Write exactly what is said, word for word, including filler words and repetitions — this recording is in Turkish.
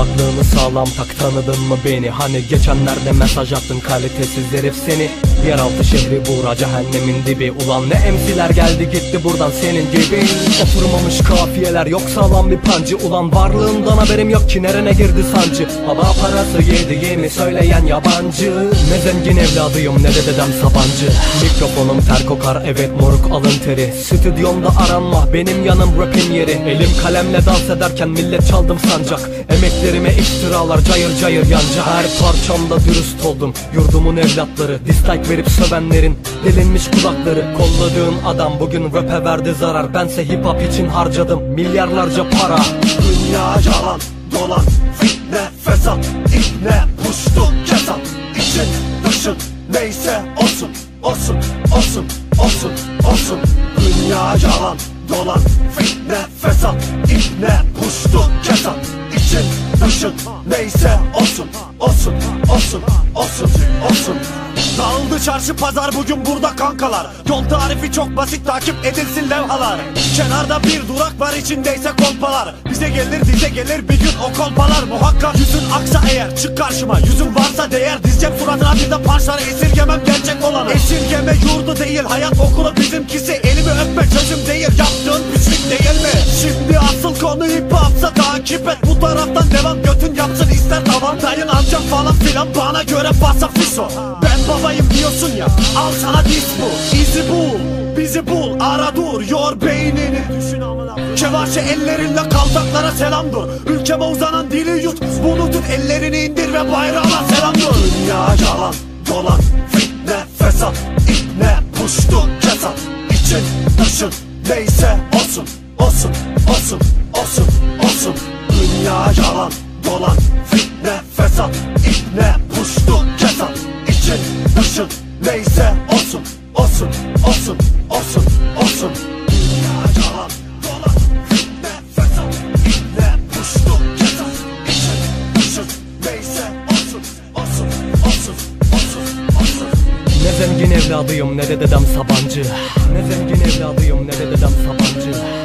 Kulaklığını sağlam tak, tanıdın mı beni? Hani geçenlerde mesaj attın, kalitesiz herif seni. Yeraltı şehri bura, cehennemin dibi. Ulan ne emsiler geldi gitti buradan senin gibi. Oturmamış kafiyeler, yok sağlam bir pancı. Ulan varlığından haberim yok ki, nerene girdi sancı. Hava parası yediğimi söyleyen yabancı. Ne zengin evladıyım ne de dedem Sabancı. Mikrofonum ter kokar, evet moruk alın teri. Stüdyomda aranma, benim yanım rapin yeri. Elim kalemle dans ederken millet çaldım sancak. Emeklerime iftiralar cayır cayır yanca. Her parçamda dürüst oldum, yurdumun evlatları. Dislike verip sövenlerin delinmiş kulakları. Kolladığın adam bugün rap'e verdi zarar. Bense hip hop için harcadım milyarlarca para. Dünya yalan dolan, fitne fesat, ikne puştu kesat. İçin dışın neyse olsun, olsun, olsun, olsun, olsun. Dünya yalan dolan, fitne fesat, ikne puştu kesat. İçin dışın neyse olsun, olsun, olsun, olsun, olsun. Dağıldı çarşı pazar bugün burada kankalar. Yol tarifi çok basit, takip edilsin levhalar. Kenarda bir durak var, içindeyse kolpalar. Bize gelir dize gelir bir gün o kolpalar. Muhakkak yüzün aksa eğer çık karşıma. Yüzün varsa değer dizeceğim suratına bir de parçaları. Esirgemem gerçek olanı. Esirgeme yurdu değil hayat okulu bizimkisi. Elimi öpme çözüm değil, yaptığın pislik değil mi? Şimdi asıl konu hip hopsa takip et. Bu taraftan devam, götün yapsın ister tavan. Dayın amcam falan filan bana göre fasa fiso. Ben babayım diyorsun ya, al sana diz bu. İzi bul, bizi bul, ara dur, yor beynini. Kevaşe ellerinle kaltaklara selam dur. Ülkeme uzanan dili yut, bunu tut, ellerini indir ve bayrağına selam dur. Dünya yalan dolan, fitne fesat, ikne puştu kesat. İçin dışın neyse olsun, olsun, olsun, olsun, olsun. Dünya yalan dolan, fitne fesat, ikne puştu kesat. İçin dışın neyse olsun, olsun, olsun, olsun, olsun. Dünya yalan dolan, fitne fesat, ikne puştu kesat. İçin dışın neyse olsun, olsun, olsun, olsun, olsun. Ne zengin evladıyım ne de dedem Sabancı. Ne zengin evladıyım ne de dedem Sabancı.